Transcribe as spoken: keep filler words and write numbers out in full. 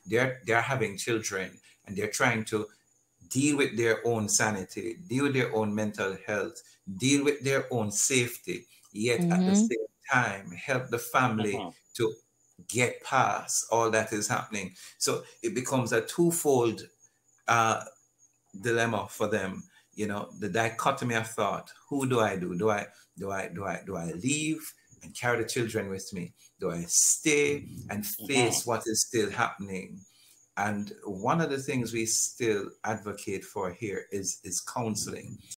they're they're having children and they're trying to deal with their own sanity, deal with their own mental health, deal with their own safety, yet at the Mm-hmm. same time help the family Mm-hmm. to get past all that is happening. So it becomes a twofold uh, dilemma for them. You know, the dichotomy of thought: who do I do? Do I do I do I do I leave and carry the children with me? Do I stay and Mm-hmm. face what is still happening? And one of the things we still advocate for here is is counseling.